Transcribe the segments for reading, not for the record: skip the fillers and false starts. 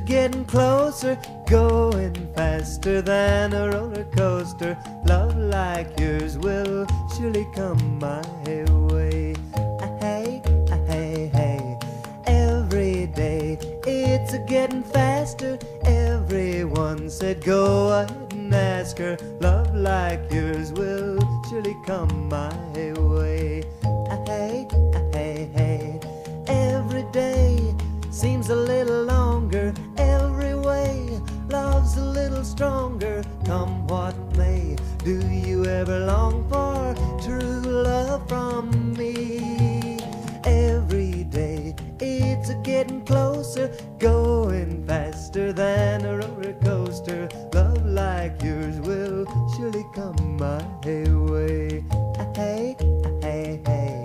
getting closer, going faster than a roller coaster. Love like yours will surely come my way. Hey, hey, hey. Every day it's a getting faster. Everyone said go ahead and ask her. Love like yours will surely come my way. Hey, hey, hey. Every day seems a little longer. Every way love's a little stronger. Come what may, do you ever long for true love from me? Every day it's a getting closer, going faster than a roller coaster. Love like yours will surely come my way. Hey, hey, hey.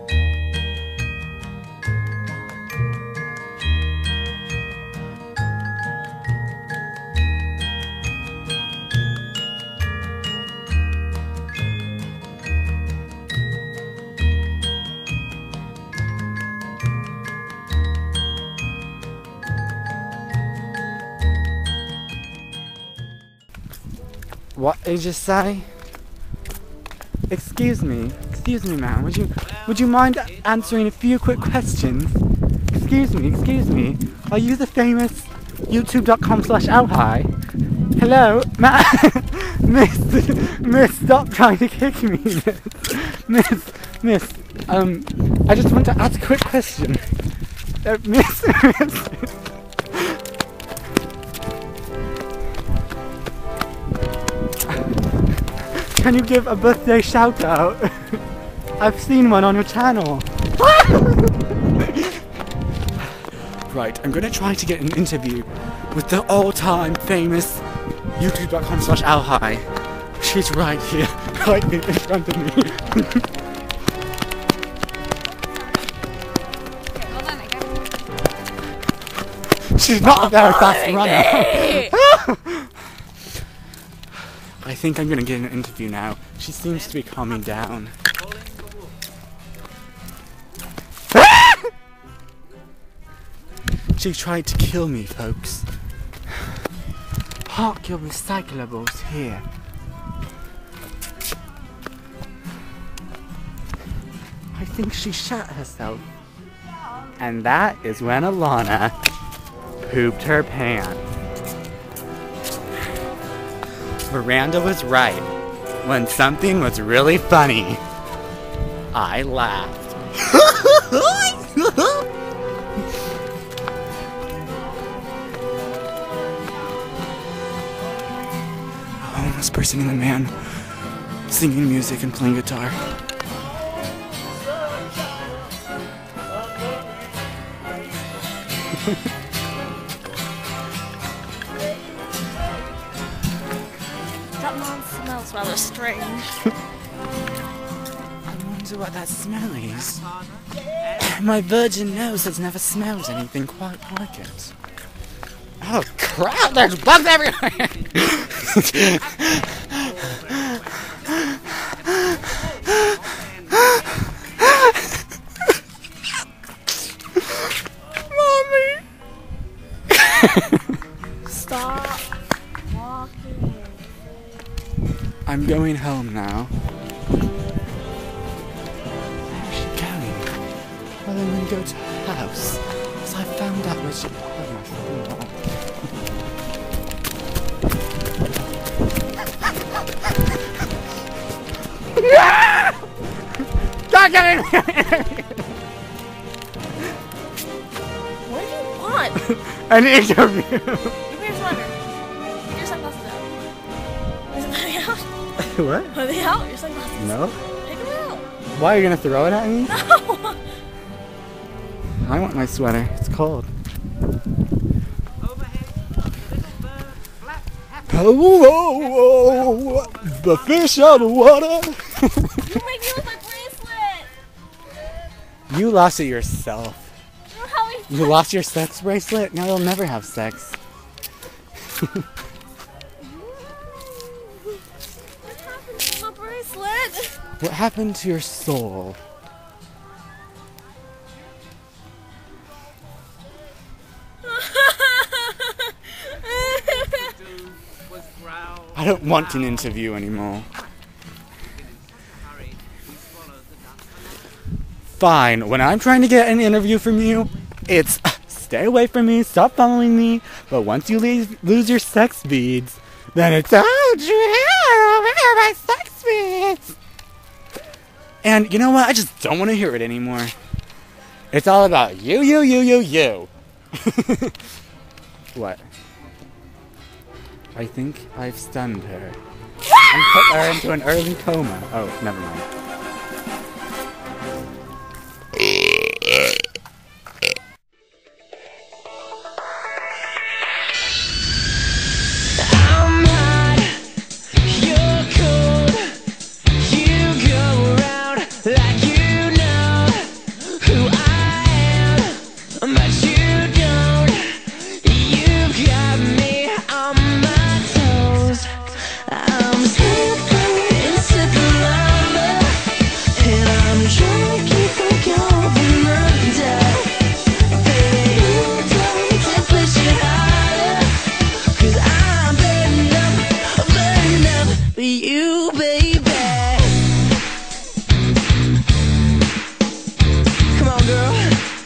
What did you say? Excuse me, ma'am. Would you mind answering a few quick questions? Excuse me. Are you the famous youtube.com/alhi? Hello, Miss, stop trying to kick me, Miss. I just want to ask a quick question. Miss. Can you give a birthday shout out? I've seen one on your channel. Right, I'm gonna try to get an interview with the all-time famous youtube.com/alhi. She's right here, right in front of me. She's not a very fast runner. I think I'm gonna get an interview now. She seems to be calming down. She tried to kill me, folks. Park your recyclables here. I think she shot herself. And that is when Alana pooped her pants. Miranda was right. When something was really funny, I laughed. A homeless person and a man singing music and playing guitar. That man smells rather strange. I wonder what that smell is. My virgin nose has never smelled anything quite like it. Oh crap, there's bugs everywhere! Mommy! Stop walking. I'm going home now. Where's she going? Well, I'm gonna go to her house. Because I found out where she put my phone. Don't get in here! What do you want? An interview! Give me your sweater. Get your sunglasses out. Is it out? What? Are they out? Your sunglasses? No. Take them out. Why are you gonna throw it at me? No! I want my sweater. It's cold. Oh, the fish out of water. You make me lose my bracelet. You lost it yourself. How we You lost your sex bracelet? Now you'll never have sex. What happened to my bracelet? What happened to your soul? I don't want an interview anymore. Fine, when I'm trying to get an interview from you, it's stay away from me, stop following me, but once you lose your sex beads, then it's oh, Drew, where are my sex beads? And you know what? I just don't want to hear it anymore. It's all about you. What? I think I've stunned her. And put her into an early coma. Oh, never mind. I'm hot, you're cold. You go around like you know who I am, but you don't. You got me on my toes. I'm slipping into the lava, and I'm trying to keep from going under. Baby, you don't push it harder, 'cause I'm burning up for you, baby. Come on, girl.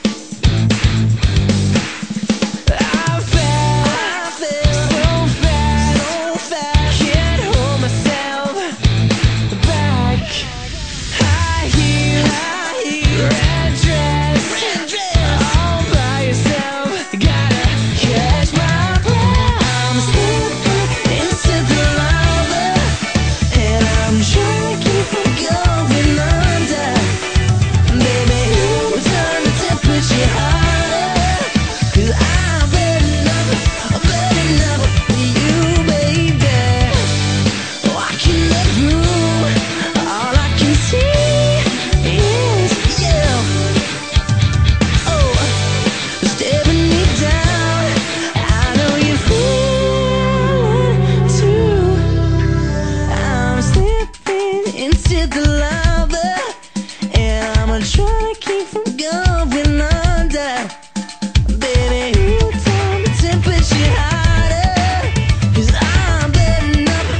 I fell so fast, can't hold myself back. High heels, red dress, all by yourself. Gotta catch my breath. I'm slipping into the lava, and I'm trying to keep from going under. Baby, who's on the temperature harder? 'Cause I'm burning up for you, baby. Walking the room, all I can see is you. Oh, staring me down. I know you feel it too. I'm slipping into the lava, and I'm trying to keep from going under. Baby, you turn the temperature harder, 'cause I'm burning up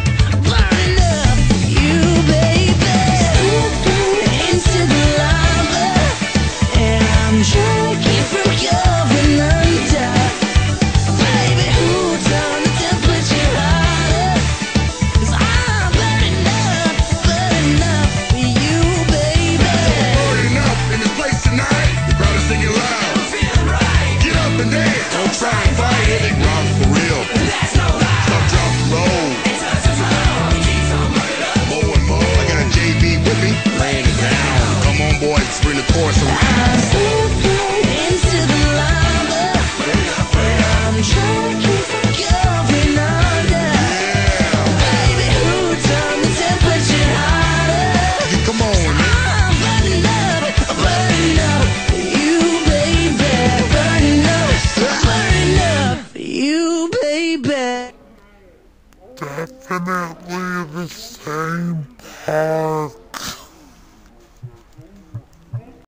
you, baby. Slipping into the lava, and I'm trying to keep from going under. Baby, who turned the temperature harder? 'Cause I'm burning up for you, baby. Burning up in this place tonight. You better sing it loud. Get up and dance. Don't try and fight it. Rock for real. Stop, drop, roll. More and more. I got a JB with me. Laying it down. Come on, boys. Bring the chorus around. I'm slipping into the lava, I'm trying to keep from going under. Baby, who turned the temperature harder? Come on, man. I'm burning up for you, baby. Burning up for you, baby. Definitely the same part.